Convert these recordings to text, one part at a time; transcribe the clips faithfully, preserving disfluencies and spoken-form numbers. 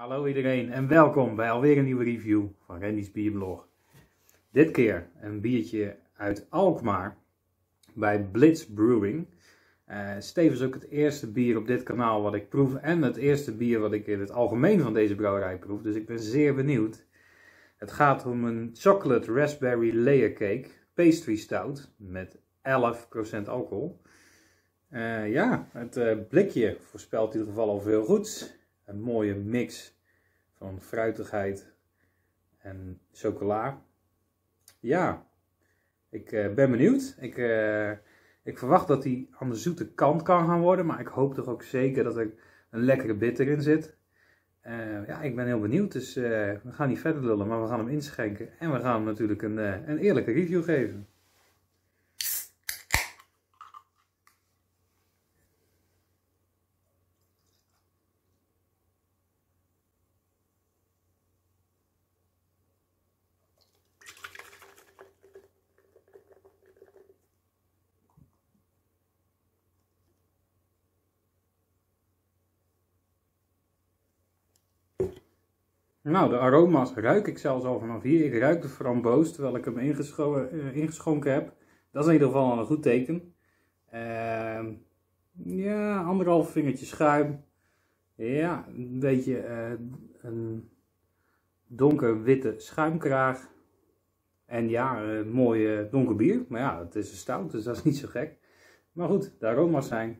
Hallo iedereen en welkom bij alweer een nieuwe review van Randy's Bierblog. Dit keer een biertje uit Alkmaar bij Blitz Brewing. Uh, Stevens ook het eerste bier op dit kanaal wat ik proef en het eerste bier wat ik in het algemeen van deze brouwerij proef. Dus ik ben zeer benieuwd. Het gaat om een chocolate raspberry layer cake pastry stout met elf procent alcohol. Uh, ja, het uh, blikje voorspelt in ieder geval al veel goeds. Een mooie mix van fruitigheid en chocola. Ja, ik uh, ben benieuwd. Ik, uh, ik verwacht dat hij aan de zoete kant kan gaan worden. Maar ik hoop toch ook zeker dat er een lekkere bitter in zit. Uh, ja, ik ben heel benieuwd. Dus uh, we gaan niet verder lullen, maar we gaan hem inschenken. En we gaan hem natuurlijk een, uh, een eerlijke review geven. Nou, de aroma's ruik ik zelfs al vanaf hier. Ik ruik de framboos terwijl ik hem ingescho uh, ingeschonken heb. Dat is in ieder geval al een goed teken. Uh, ja, anderhalf vingertje schuim. Ja, een beetje uh, een donkerwitte schuimkraag. En ja, een mooi uh, donker bier. Maar ja, het is een stout, dus dat is niet zo gek. Maar goed, de aroma's zijn...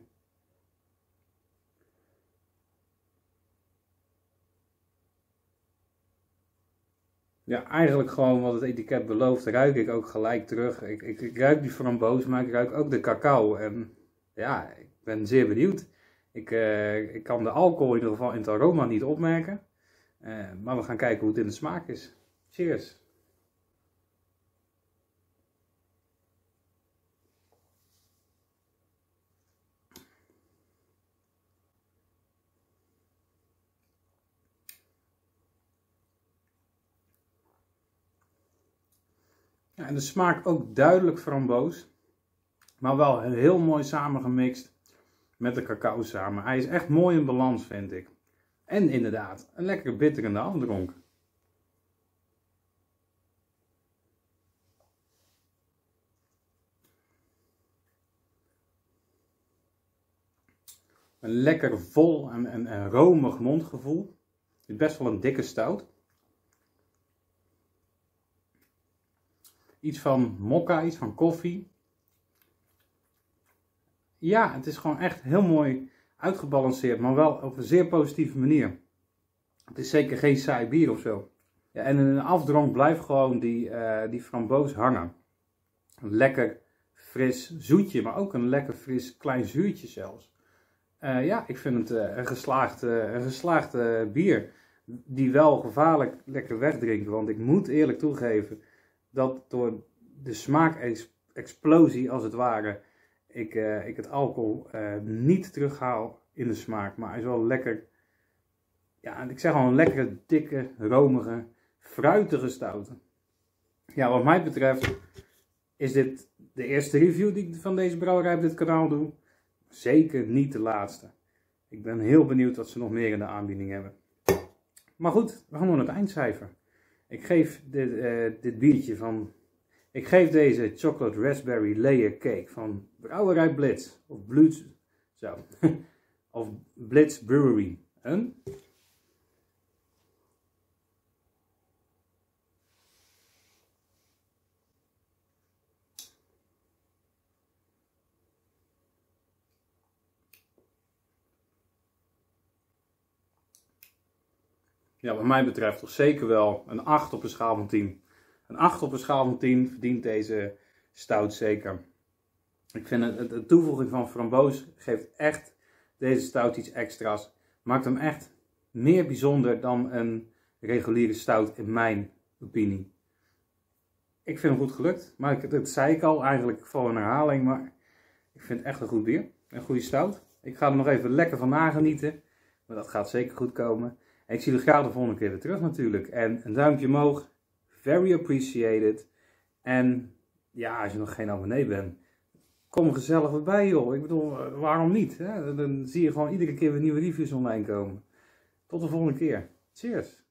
Ja, eigenlijk gewoon wat het etiket belooft, ruik ik ook gelijk terug. Ik, ik, ik ruik die framboos, maar ik ruik ook de cacao. En ja, ik ben zeer benieuwd. Ik, uh, ik kan de alcohol in ieder geval in het aroma niet opmerken. Uh, maar we gaan kijken hoe het in de smaak is. Cheers! Ja, en de smaak ook duidelijk framboos, maar wel heel mooi samengemixt met de cacao samen. Hij is echt mooi in balans, vind ik. En inderdaad, een lekkere bitterende afdronk. Een lekker vol en, en, en romig mondgevoel. Het is best wel een dikke stout. Iets van mokka, iets van koffie. Ja, het is gewoon echt heel mooi uitgebalanceerd, maar wel op een zeer positieve manier. Het is zeker geen saai bier of zo. Ja, en in een afdronk blijft gewoon die, uh, die framboos hangen. Een lekker fris zoetje, maar ook een lekker fris klein zuurtje zelfs. Uh, ja, ik vind het uh, een geslaagd, uh, een geslaagd uh, bier. Die wel gevaarlijk lekker wegdrinkt, want ik moet eerlijk toegeven dat door de smaakexplosie als het ware, ik, uh, ik het alcohol uh, niet terughaal in de smaak. Maar hij is wel lekker, ja, ik zeg al een lekkere, dikke, romige, fruitige stout. Ja, wat mij betreft is dit de eerste review die ik van deze brouwerij op dit kanaal doe. Zeker niet de laatste. Ik ben heel benieuwd wat ze nog meer in de aanbieding hebben. Maar goed, we gaan naar het eindcijfer. Ik geef dit, uh, dit biertje van, ik geef deze chocolate raspberry layer cake van brouwerij Blitz, of Blitz, zo, of Blitz Brewery, een... Ja, wat mij betreft toch zeker wel een acht op een schaal van tien. Een acht op een schaal van tien verdient deze stout zeker. Ik vind het, de toevoeging van framboos geeft echt deze stout iets extra's. Maakt hem echt meer bijzonder dan een reguliere stout in mijn opinie. Ik vind hem goed gelukt, maar ik, dat zei ik al eigenlijk voor een herhaling, maar ik vind het echt een goed bier. Een goede stout. Ik ga er nog even lekker van nagenieten, maar dat gaat zeker goed komen. En ik zie jullie graag de volgende keer weer terug natuurlijk. En een duimpje omhoog. Very appreciated. En ja, als je nog geen abonnee bent, kom gezellig erbij joh. Ik bedoel, waarom niet? Hè? Dan zie je gewoon iedere keer weer nieuwe reviews online komen. Tot de volgende keer. Cheers!